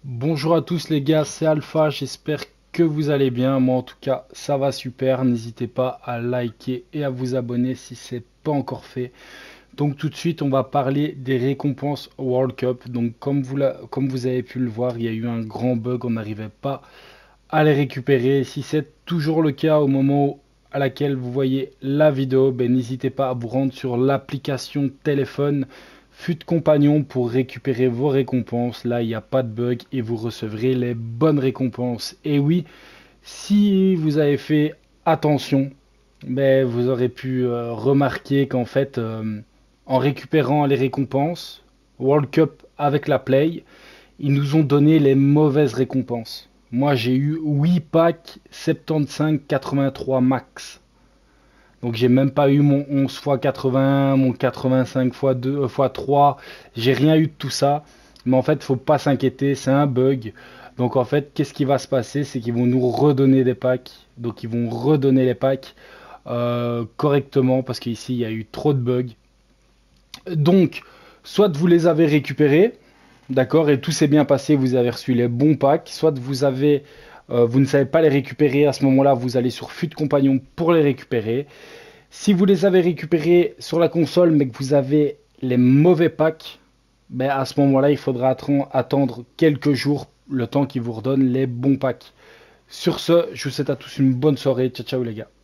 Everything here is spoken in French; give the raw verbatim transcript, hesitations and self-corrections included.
Bonjour à tous les gars, c'est Alpha, j'espère que vous allez bien. Moi en tout cas, ça va super. N'hésitez pas à liker et à vous abonner si c'est pas encore fait. Donc tout de suite, on va parler des récompenses World Cup. Donc comme vous, la- comme vous avez pu le voir, il y a eu un grand bug, on n'arrivait pas à les récupérer. Si c'est toujours le cas au moment à laquelle vous voyez la vidéo, ben, n'hésitez pas à vous rendre sur l'application téléphone Fut Compagnon pour récupérer vos récompenses. Là, il n'y a pas de bug et vous recevrez les bonnes récompenses. Et oui, si vous avez fait attention, ben, vous aurez pu euh, remarquer qu'en fait, euh, en récupérant les récompenses World Cup avec la Play, ils nous ont donné les mauvaises récompenses. Moi, j'ai eu huit packs soixante-quinze quatre-vingt-trois max. Donc, j'ai même pas eu mon onze fois quatre-vingts, mon quatre-vingt-cinq fois deux, euh, fois trois. J'ai rien eu de tout ça. Mais en fait, faut pas s'inquiéter, c'est un bug. Donc, en fait, qu'est-ce qui va se passer? C'est qu'ils vont nous redonner des packs. Donc, ils vont redonner les packs euh, correctement parce qu'ici, il y a eu trop de bugs. Donc, soit vous les avez récupérés, d'accord, et tout s'est bien passé, vous avez reçu les bons packs, soit vous avez, euh, vous ne savez pas les récupérer, à ce moment-là, vous allez sur Fut Compagnon pour les récupérer. Si vous les avez récupérés sur la console, mais que vous avez les mauvais packs, ben à ce moment-là, il faudra attendre quelques jours, le temps qu'ils vous redonnent les bons packs. Sur ce, je vous souhaite à tous une bonne soirée. Ciao, ciao les gars.